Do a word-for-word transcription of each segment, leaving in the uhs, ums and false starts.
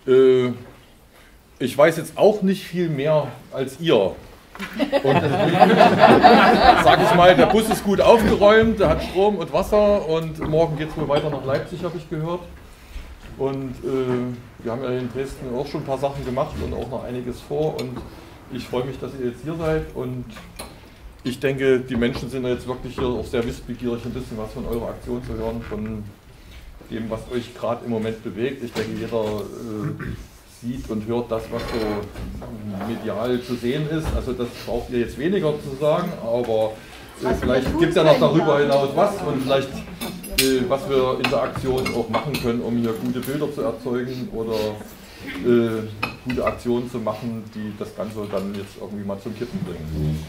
Äh, ich weiß jetzt auch nicht viel mehr als ihr. Und deswegen sage ich mal, der Bus ist gut aufgeräumt, der hat Strom und Wasser und morgen geht es wohl weiter nach Leipzig, habe ich gehört. Und äh, wir haben ja in Dresden auch schon ein paar Sachen gemacht und auch noch einiges vor. Und ich freue mich, dass ihr jetzt hier seid. Und ich denke, die Menschen sind jetzt wirklich hier auch sehr wissbegierig, ein bisschen was von eurer Aktion zu hören, von dem, was euch gerade im Moment bewegt. Ich denke, jeder äh, sieht und hört das, was so medial zu sehen ist. Also das braucht ihr jetzt weniger zu sagen, aber äh, vielleicht gibt es ja noch darüber hinaus was und vielleicht äh, was wir in der Aktion auch machen können, um hier gute Bilder zu erzeugen oder äh, gute Aktionen zu machen, die das Ganze dann jetzt irgendwie mal zum Kippen bringen.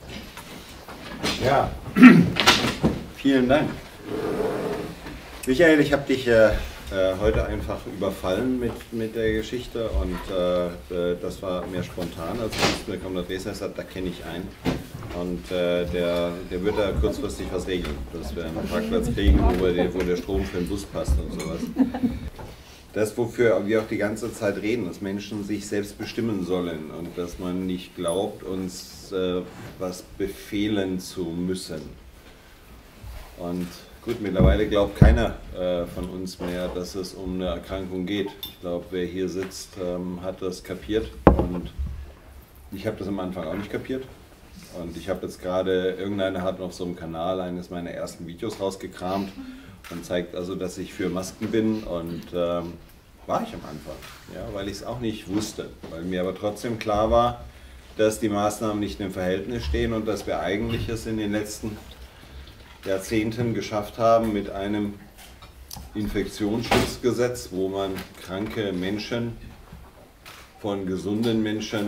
Ja, vielen Dank. Michael, ich habe dich äh, heute einfach überfallen mit, mit der Geschichte und äh, das war mehr spontan, als mir kommt der Dresdner sagt, da kenne ich einen und äh, der, der wird da kurzfristig was regeln, dass wir einen Parkplatz kriegen, wo, wir, wo der Strom für den Bus passt und sowas. Das, wofür wir auch die ganze Zeit reden, dass Menschen sich selbst bestimmen sollen und dass man nicht glaubt, uns äh, was befehlen zu müssen. Und gut, mittlerweile glaubt keiner äh, von uns mehr, dass es um eine Erkrankung geht. Ich glaube, wer hier sitzt, ähm, hat das kapiert und ich habe das am Anfang auch nicht kapiert. Und ich habe jetzt gerade, irgendeiner hat auf so einem Kanal eines meiner ersten Videos rausgekramt und zeigt also, dass ich für Masken bin und ähm, war ich am Anfang, ja, weil ich es auch nicht wusste, weil mir aber trotzdem klar war, dass die Maßnahmen nicht im Verhältnis stehen und dass wir eigentlich es in den letzten Jahrzehnten geschafft haben mit einem Infektionsschutzgesetz, wo man kranke Menschen von gesunden Menschen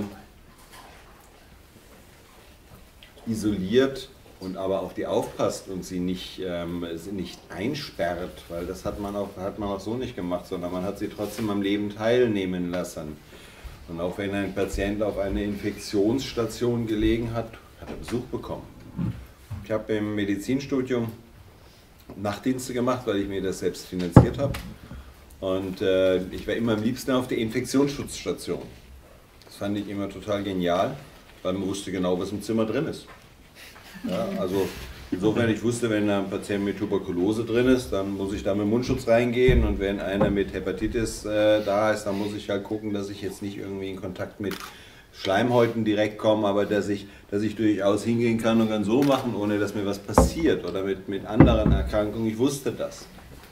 isoliert und aber auf die aufpasst und sie nicht, ähm, sie nicht einsperrt, weil das hat man, auch, hat man auch so nicht gemacht, sondern man hat sie trotzdem am Leben teilnehmen lassen. Und auch wenn ein Patient auf einer Infektionsstation gelegen hat, hat er Besuch bekommen. Ich habe im Medizinstudium Nachtdienste gemacht, weil ich mir das selbst finanziert habe. Und äh, ich war immer am liebsten auf der Infektionsschutzstation. Das fand ich immer total genial, weil man wusste genau, was im Zimmer drin ist. Ja, also insofern, ich wusste, wenn ein Patient mit Tuberkulose drin ist, dann muss ich da mit Mundschutz reingehen und wenn einer mit Hepatitis äh, da ist, dann muss ich halt gucken, dass ich jetzt nicht irgendwie in Kontakt mit Schleimhäuten direkt komme, aber dass ich, dass ich durchaus hingehen kann und kann so machen, ohne dass mir was passiert oder mit, mit anderen Erkrankungen. Ich wusste das.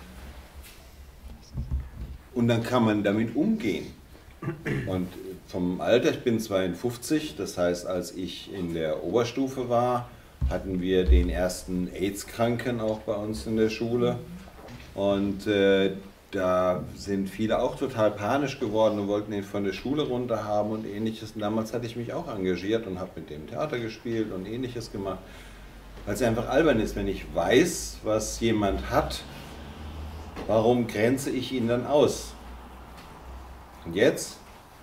Und dann kann man damit umgehen. Und vom Alter, ich bin zweiundfünfzig, das heißt, als ich in der Oberstufe war, hatten wir den ersten AIDS-Kranken auch bei uns in der Schule. Und äh, da sind viele auch total panisch geworden und wollten ihn von der Schule runter haben und ähnliches. Und damals hatte ich mich auch engagiert und habe mit dem Theater gespielt und ähnliches gemacht. Weil es einfach albern ist, wenn ich weiß, was jemand hat, warum grenze ich ihn dann aus? Und jetzt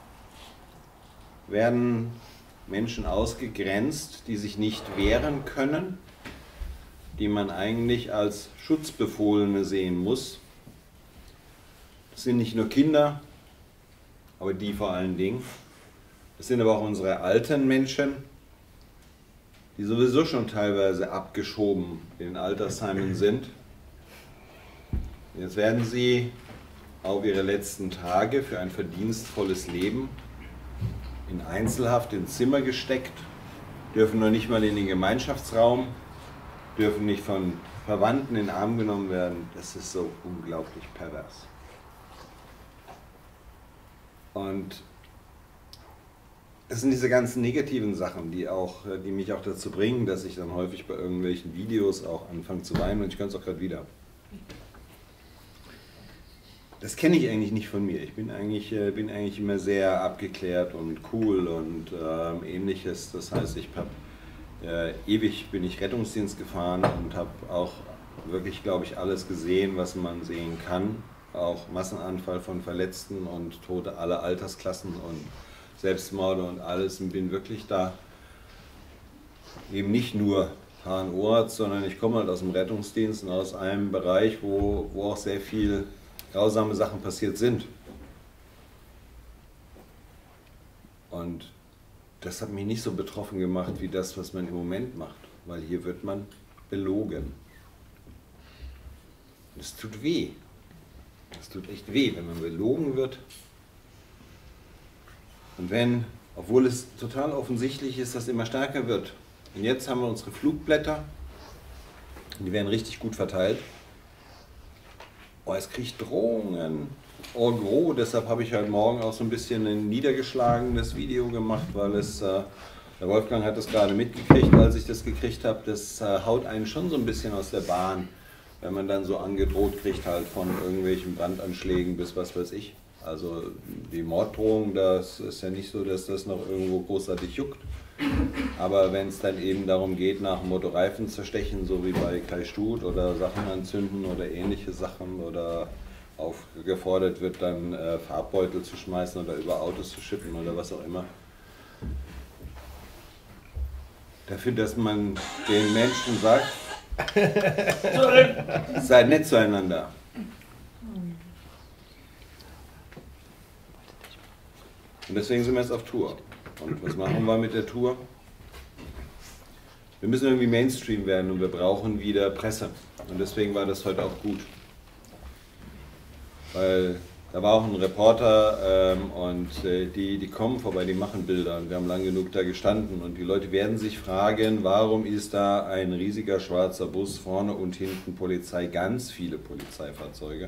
werden Menschen ausgegrenzt, die sich nicht wehren können, die man eigentlich als Schutzbefohlene sehen muss. Das sind nicht nur Kinder, aber die vor allen Dingen. Das sind aber auch unsere alten Menschen, die sowieso schon teilweise abgeschoben in Altersheimen sind. Jetzt werden sie auf ihre letzten Tage für ein verdienstvolles Leben in Einzelhaft ins Zimmer gesteckt, dürfen noch nicht mal in den Gemeinschaftsraum, dürfen nicht von Verwandten in den Arm genommen werden. Das ist so unglaublich pervers. Und es sind diese ganzen negativen Sachen, die, auch, die mich auch dazu bringen, dass ich dann häufig bei irgendwelchen Videos auch anfange zu weinen und ich kann es auch gerade wieder. Das kenne ich eigentlich nicht von mir. Ich bin eigentlich, bin eigentlich immer sehr abgeklärt und cool und ähm, ähnliches. Das heißt, ich habe äh, ewig bin ich Rettungsdienst gefahren und habe auch wirklich, glaube ich, alles gesehen, was man sehen kann. Auch Massenanfall von Verletzten und Tote aller Altersklassen und Selbstmorde und alles. Und bin wirklich da eben nicht nur H N O-Arzt, sondern ich komme halt aus dem Rettungsdienst und aus einem Bereich, wo, wo auch sehr viel grausame Sachen passiert sind. Und das hat mich nicht so betroffen gemacht wie das, was man im Moment macht, weil hier wird man belogen. Es tut weh. Es tut echt weh, wenn man belogen wird. Und wenn, obwohl es total offensichtlich ist, dass es immer stärker wird. Und jetzt haben wir unsere Flugblätter, die werden richtig gut verteilt. Oh, es kriegt Drohungen. Oh, gros, deshalb habe ich heute Morgen auch so ein bisschen ein niedergeschlagenes Video gemacht, weil es, äh, der Wolfgang hat das gerade mitgekriegt, als ich das gekriegt habe, das äh, haut einen schon so ein bisschen aus der Bahn, wenn man dann so angedroht kriegt halt von irgendwelchen Brandanschlägen bis was weiß ich. Also die Morddrohung, das ist ja nicht so, dass das noch irgendwo großartig juckt. Aber wenn es dann eben darum geht, nach dem Motto Reifen zu stechen, so wie bei Kai Stut oder Sachen anzünden oder ähnliche Sachen oder aufgefordert wird, dann äh, Farbbeutel zu schmeißen oder über Autos zu schippen oder was auch immer. Dafür, dass man den Menschen sagt, seid nett zueinander. Und deswegen sind wir jetzt auf Tour. Und was machen wir mit der Tour? Wir müssen irgendwie Mainstream werden und wir brauchen wieder Presse. Und deswegen war das heute auch gut. Weil da war auch ein Reporter ähm, und äh, die, die kommen vorbei, die machen Bilder und wir haben lang genug da gestanden und die Leute werden sich fragen, warum ist da ein riesiger schwarzer Bus, vorne und hinten Polizei, ganz viele Polizeifahrzeuge.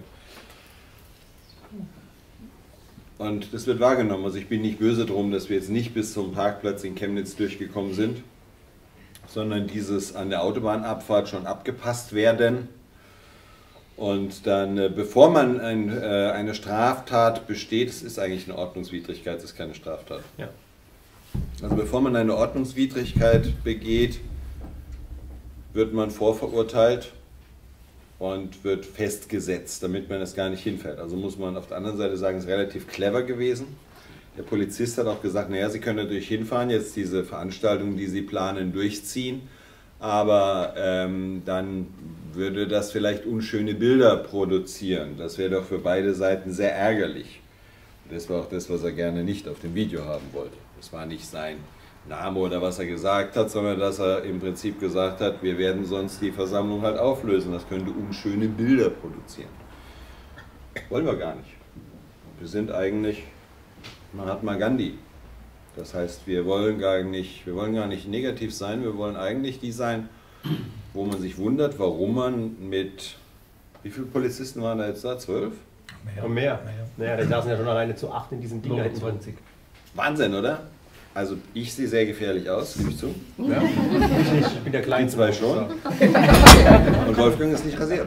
Und das wird wahrgenommen, also ich bin nicht böse drum, dass wir jetzt nicht bis zum Parkplatz in Chemnitz durchgekommen sind, sondern dieses an der Autobahnabfahrt schon abgepasst werden. Und dann, bevor man ein, äh, eine Straftat besteht, es ist eigentlich eine Ordnungswidrigkeit, es ist keine Straftat. Ja. Also bevor man eine Ordnungswidrigkeit begeht, wird man vorverurteilt und wird festgesetzt, damit man es gar nicht hinfällt. Also muss man auf der anderen Seite sagen, es ist relativ clever gewesen. Der Polizist hat auch gesagt, naja, Sie können natürlich hinfahren, jetzt diese Veranstaltung, die Sie planen, durchziehen, aber ähm, dann würde das vielleicht unschöne Bilder produzieren. Das wäre doch für beide Seiten sehr ärgerlich. Das war auch das, was er gerne nicht auf dem Video haben wollte. Das war nicht sein Name oder was er gesagt hat, sondern dass er im Prinzip gesagt hat, wir werden sonst die Versammlung halt auflösen. Das könnte unschöne Bilder produzieren. Wollen wir gar nicht. Wir sind eigentlich Mahatma Gandhi. Das heißt, wir wollen gar nicht, wir wollen gar nicht negativ sein, wir wollen eigentlich die sein, wo man sich wundert, warum man mit, wie viele Polizisten waren da jetzt da? Zwölf? Mehr. Und mehr. Naja, die saßen ja schon alleine zu acht in diesem Ding da hinten drin. Wahnsinn, oder? Also ich sehe sehr gefährlich aus, gebe ich zu. Ja. Ich nicht, ich bin der Kleinste. Die zwei schon. Und Wolfgang ist nicht rasiert.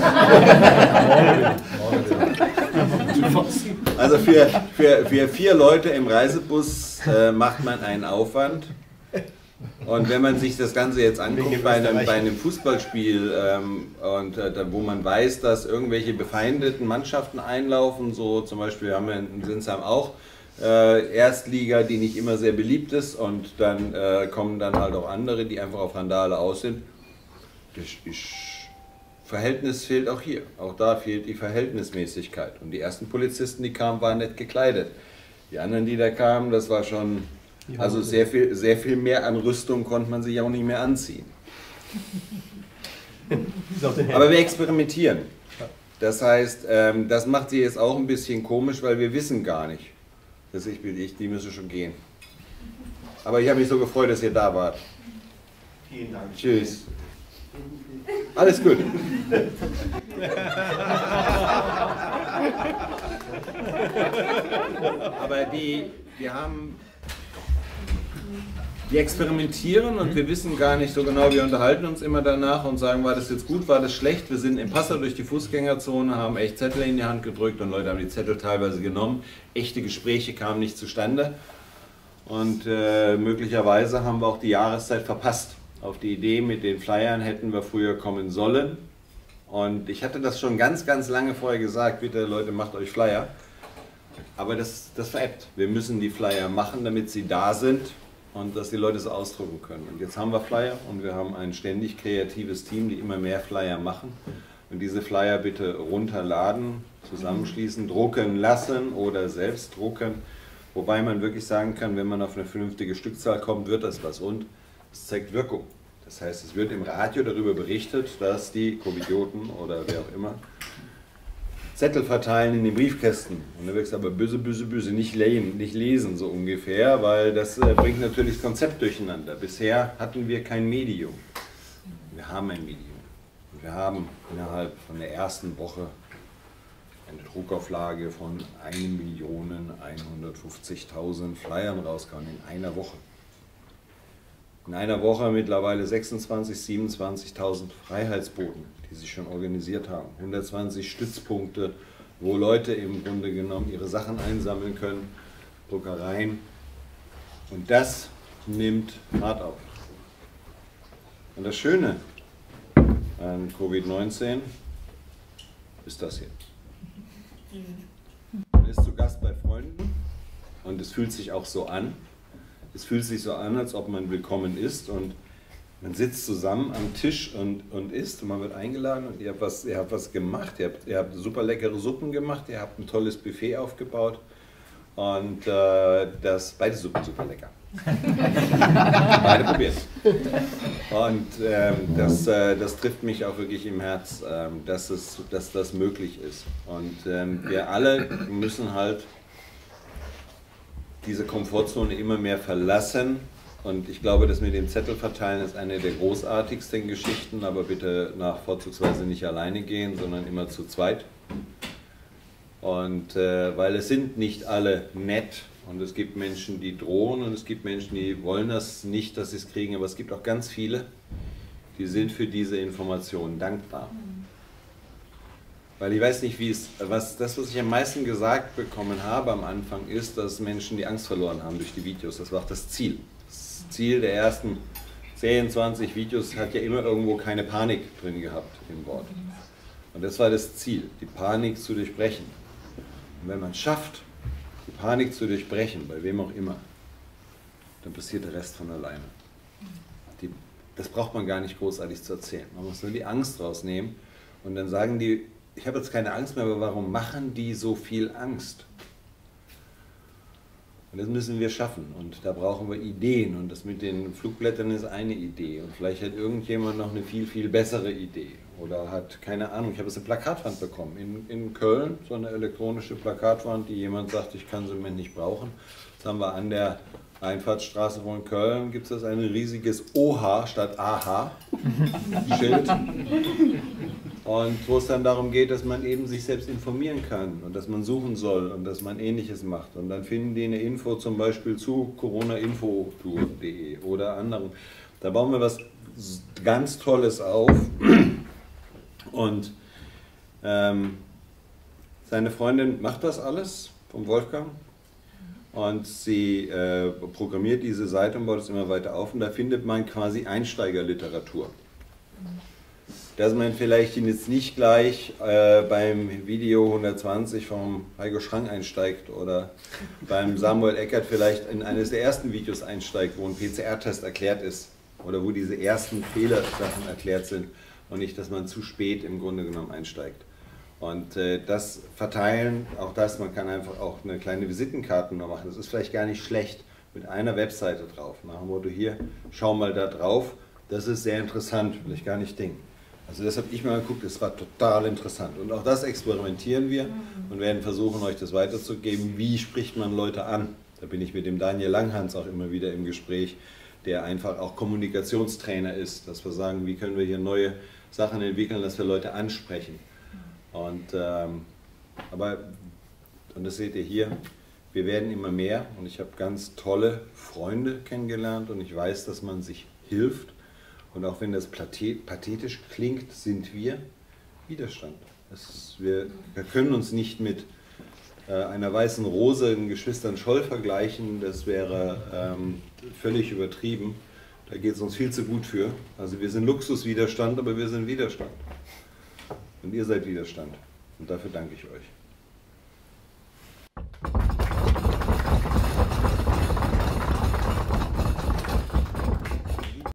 Also für, für, für vier Leute im Reisebus äh, macht man einen Aufwand. Und wenn man sich das Ganze jetzt anguckt bei einem, bei einem Fußballspiel, ähm, und, äh, wo man weiß, dass irgendwelche befeindeten Mannschaften einlaufen, so zum Beispiel haben wir in Sinsheim auch äh, Erstliga, die nicht immer sehr beliebt ist, und dann äh, kommen dann halt auch andere, die einfach auf Randale aus sind. Das ist, Verhältnis fehlt auch hier. Auch da fehlt die Verhältnismäßigkeit. Und die ersten Polizisten, die kamen, waren nett gekleidet. Die anderen, die da kamen, das war schon... Also sehr viel, sehr viel mehr an Rüstung konnte man sich auch nicht mehr anziehen. Aber wir experimentieren. Das heißt, ähm, das macht sie jetzt auch ein bisschen komisch, weil wir wissen gar nicht, dass ich bin ich, die müssen schon gehen. Aber ich habe mich so gefreut, dass ihr da wart. Vielen Dank. Tschüss. Alles gut. Aber die, wir haben... Wir experimentieren und wir wissen gar nicht so genau, wir unterhalten uns immer danach und sagen, war das jetzt gut, war das schlecht? Wir sind im Passau durch die Fußgängerzone, haben echt Zettel in die Hand gedrückt und Leute haben die Zettel teilweise genommen. Echte Gespräche kamen nicht zustande und äh, möglicherweise haben wir auch die Jahreszeit verpasst. Auf die Idee mit den Flyern hätten wir früher kommen sollen und ich hatte das schon ganz, ganz lange vorher gesagt, bitte Leute, macht euch Flyer. Aber das, das veräppt. Wir müssen die Flyer machen, damit sie da sind. Und dass die Leute es ausdrucken können. Und jetzt haben wir Flyer und wir haben ein ständig kreatives Team, die immer mehr Flyer machen. Und diese Flyer bitte runterladen, zusammenschließen, drucken lassen oder selbst drucken. Wobei man wirklich sagen kann, wenn man auf eine vernünftige Stückzahl kommt, wird das was. Und es zeigt Wirkung. Das heißt, es wird im Radio darüber berichtet, dass die Covidioten oder wer auch immer Zettel verteilen in den Briefkästen. Und da wirkst du aber böse, böse, böse, nicht lesen, nicht lesen so ungefähr, weil das äh, bringt natürlich das Konzept durcheinander. Bisher hatten wir kein Medium. Wir haben ein Medium. Und wir haben innerhalb von der ersten Woche eine Druckauflage von eine Million hundertfünfzigtausend Flyern rausgehauen in einer Woche. In einer Woche mittlerweile sechsundzwanzigtausend, siebenundzwanzigtausend Freiheitsboten, die sich schon organisiert haben. hundertzwanzig Stützpunkte, wo Leute im Grunde genommen ihre Sachen einsammeln können, Druckereien. Und das nimmt Fahrt auf. Und das Schöne an Covid neunzehn ist das hier. Man ist zu Gast bei Freunden und es fühlt sich auch so an. Es fühlt sich so an, als ob man willkommen ist und man sitzt zusammen am Tisch und, und isst und man wird eingeladen und ihr habt was, ihr habt was gemacht, ihr habt, ihr habt super leckere Suppen gemacht, ihr habt ein tolles Buffet aufgebaut und äh, das, beide Suppen super lecker. Beide probiert. Und ähm, das, äh, das trifft mich auch wirklich im Herz, ähm, dass, es, dass das möglich ist. Und ähm, wir alle müssen halt diese Komfortzone immer mehr verlassen. Und ich glaube, das mit dem Zettel verteilen ist eine der großartigsten Geschichten, aber bitte nach vorzugsweise nicht alleine gehen, sondern immer zu zweit. Und äh, weil es sind nicht alle nett und es gibt Menschen, die drohen und es gibt Menschen, die wollen das nicht, dass sie es kriegen, aber es gibt auch ganz viele, die sind für diese Informationen dankbar. Weil ich weiß nicht, wie es, was, das, was ich am meisten gesagt bekommen habe am Anfang, ist, dass Menschen die Angst verloren haben durch die Videos. Das war auch das Ziel. Das Ziel der ersten zehn, zwanzig Videos hat ja immer irgendwo keine Panik drin gehabt im Wort. Und das war das Ziel, die Panik zu durchbrechen. Und wenn man es schafft, die Panik zu durchbrechen, bei wem auch immer, dann passiert der Rest von alleine. Die, das braucht man gar nicht großartig zu erzählen. Man muss nur die Angst rausnehmen und dann sagen die, ich habe jetzt keine Angst mehr, aber warum machen die so viel Angst? Und das müssen wir schaffen und da brauchen wir Ideen und das mit den Flugblättern ist eine Idee und vielleicht hat irgendjemand noch eine viel, viel bessere Idee oder hat, keine Ahnung, ich habe jetzt eine Plakatwand bekommen in, in Köln, so eine elektronische Plakatwand, die jemand sagt, ich kann sie mir nicht brauchen. Jetzt haben wir an der Einfahrtsstraße von Köln, gibt es ein riesiges O H statt A H Schild. Und wo es dann darum geht, dass man eben sich selbst informieren kann und dass man suchen soll und dass man Ähnliches macht. Und dann finden die eine Info zum Beispiel zu corona info tour punkt de oder anderen. Da bauen wir was ganz Tolles auf. Und ähm, seine Freundin macht das alles vom Wolfgang. Und sie äh, programmiert diese Seite und baut es immer weiter auf. Und da findet man quasi Einsteigerliteratur. Dass man vielleicht jetzt nicht gleich äh, beim Video hundertzwanzig vom Heiko Schrang einsteigt oder beim Samuel Eckert vielleicht in eines der ersten Videos einsteigt, wo ein P C R-Test erklärt ist oder wo diese ersten Fehlersachen erklärt sind und nicht, dass man zu spät im Grunde genommen einsteigt. Und äh, das Verteilen, auch das, man kann einfach auch eine kleine Visitenkarte noch machen, das ist vielleicht gar nicht schlecht, mit einer Webseite drauf, nach dem Motto hier, schau mal da drauf, das ist sehr interessant, will ich gar nicht denken. Also das habe ich mal geguckt, das war total interessant. Und auch das experimentieren wir und werden versuchen, euch das weiterzugeben. Wie spricht man Leute an? Da bin ich mit dem Daniel Langhans auch immer wieder im Gespräch, der einfach auch Kommunikationstrainer ist, dass wir sagen, wie können wir hier neue Sachen entwickeln, dass wir Leute ansprechen. Und, ähm, aber, und das seht ihr hier, wir werden immer mehr und ich habe ganz tolle Freunde kennengelernt und ich weiß, dass man sich hilft. Und auch wenn das pathetisch klingt, sind wir Widerstand. Das, wir, wir können uns nicht mit äh, einer weißen Rose in Geschwistern Scholl vergleichen, das wäre ähm, völlig übertrieben. Da geht es uns viel zu gut für. Also wir sind Luxuswiderstand, aber wir sind Widerstand. Und ihr seid Widerstand. Und dafür danke ich euch.